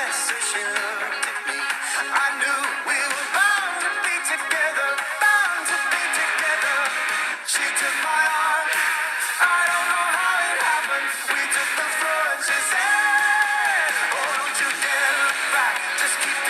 So she looked at me. I knew we were bound to be together, bound to be together. She took my arm. I don't know how it happened. We took the floor and she said, oh, don't you dare look back. Just keep